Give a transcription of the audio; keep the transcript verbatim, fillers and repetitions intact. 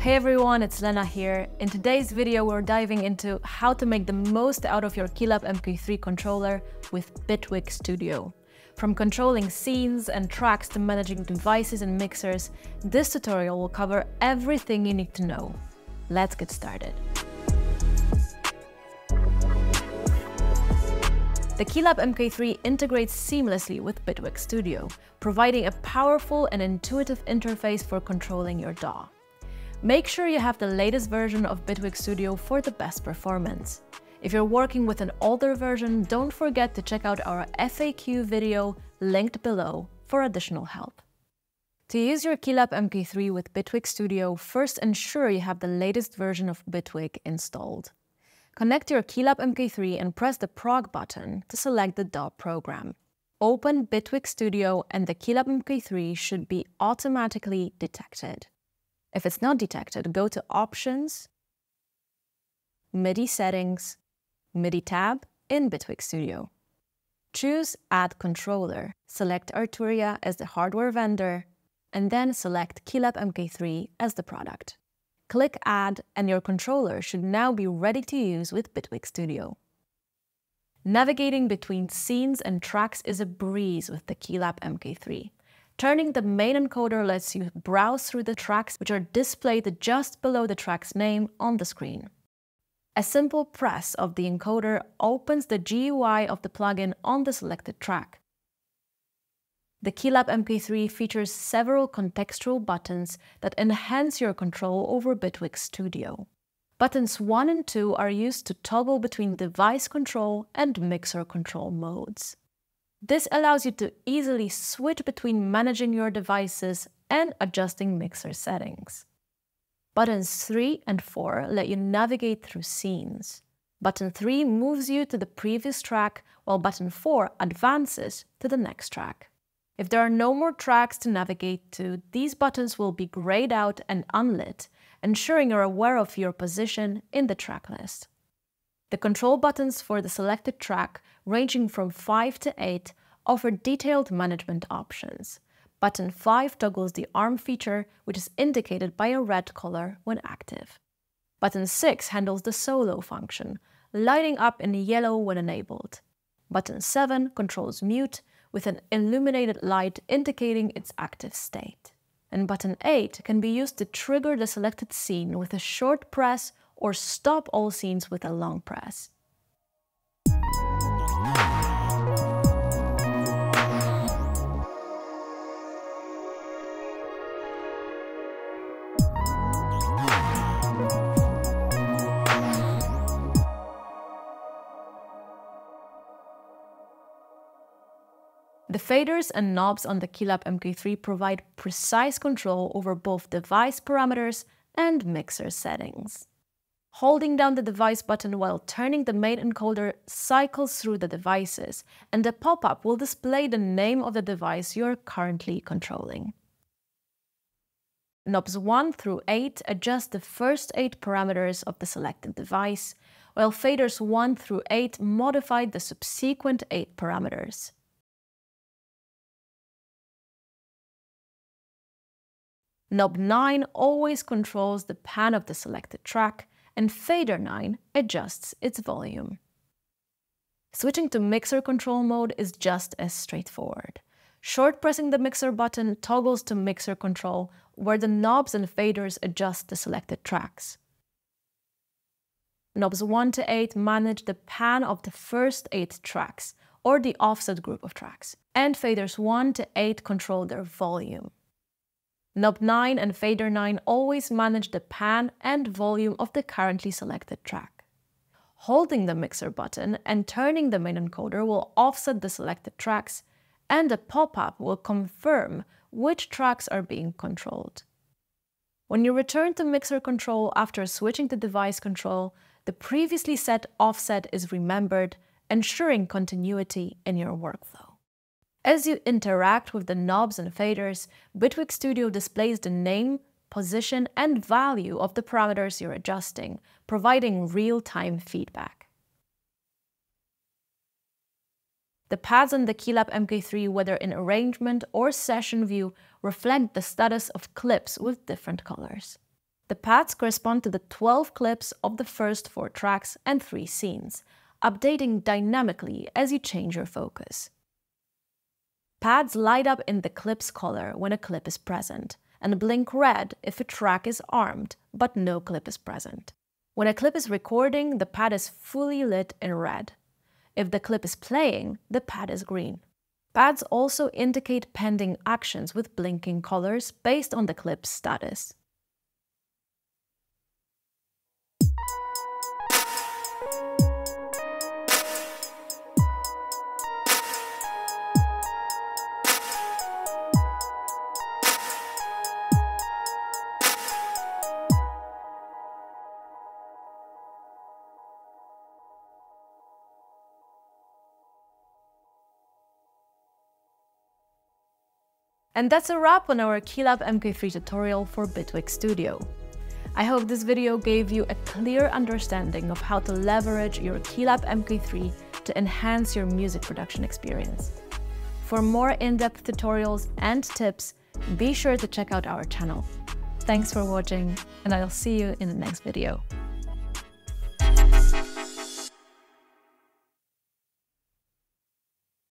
Hey everyone, it's Lena here. In today's video, we're diving into how to make the most out of your KeyLab M K three controller with Bitwig Studio. From controlling scenes and tracks to managing devices and mixers, this tutorial will cover everything you need to know. Let's get started. The KeyLab M K three integrates seamlessly with Bitwig Studio, providing a powerful and intuitive interface for controlling your D A W. Make sure you have the latest version of Bitwig Studio for the best performance. If you're working with an older version, don't forget to check out our F A Q video linked below for additional help. To use your KeyLab M K three with Bitwig Studio, first ensure you have the latest version of Bitwig installed. Connect your KeyLab M K three and press the Prog button to select the D A W program. Open Bitwig Studio and the KeyLab M K three should be automatically detected. If it's not detected, go to Options, MIDI Settings, MIDI tab in Bitwig Studio. Choose Add Controller, select Arturia as the hardware vendor, and then select KeyLab M K three as the product. Click Add, and your controller should now be ready to use with Bitwig Studio. Navigating between scenes and tracks is a breeze with the KeyLab M K three. Turning the main encoder lets you browse through the tracks which are displayed just below the track's name on the screen. A simple press of the encoder opens the G U I of the plugin on the selected track. The KeyLab M K three features several contextual buttons that enhance your control over Bitwig Studio. Buttons one and two are used to toggle between device control and mixer control modes. This allows you to easily switch between managing your devices and adjusting mixer settings. Buttons three and four let you navigate through scenes. Button three moves you to the previous track, while button four advances to the next track. If there are no more tracks to navigate to, these buttons will be grayed out and unlit, ensuring you're aware of your position in the track list. The control buttons for the selected track, ranging from five to eight, offer detailed management options. Button five toggles the arm feature, which is indicated by a red color when active. Button six handles the solo function, lighting up in yellow when enabled. Button seven controls mute, with an illuminated light indicating its active state. And button eight can be used to trigger the selected scene with a short press or stop all scenes with a long press. The faders and knobs on the KeyLab M K three provide precise control over both device parameters and mixer settings. Holding down the device button while turning the main encoder cycles through the devices, and a pop-up will display the name of the device you're currently controlling. Knobs one through eight adjust the first eight parameters of the selected device, while faders one through eight modify the subsequent eight parameters. Knob nine always controls the pan of the selected track, and fader nine adjusts its volume. Switching to mixer control mode is just as straightforward. Short pressing the mixer button toggles to mixer control, where the knobs and faders adjust the selected tracks. Knobs one to eight manage the pan of the first eight tracks, or the offset group of tracks, and faders one to eight control their volume. Knob nine and fader nine always manage the pan and volume of the currently selected track. Holding the mixer button and turning the main encoder will offset the selected tracks, and a pop-up will confirm which tracks are being controlled. When you return to mixer control after switching to device control, the previously set offset is remembered, ensuring continuity in your workflow. As you interact with the knobs and faders, Bitwig Studio displays the name, position, and value of the parameters you're adjusting, providing real-time feedback. The pads on the KeyLab M K three, whether in arrangement or session view, reflect the status of clips with different colors. The pads correspond to the twelve clips of the first four tracks and three scenes, updating dynamically as you change your focus. Pads light up in the clip's color when a clip is present, and blink red if a track is armed, but no clip is present. When a clip is recording, the pad is fully lit in red. If the clip is playing, the pad is green. Pads also indicate pending actions with blinking colors based on the clip's status. And that's a wrap on our KeyLab M K three tutorial for Bitwig Studio. I hope this video gave you a clear understanding of how to leverage your KeyLab M K three to enhance your music production experience. For more in-depth tutorials and tips, be sure to check out our channel. Thanks for watching, and I'll see you in the next video.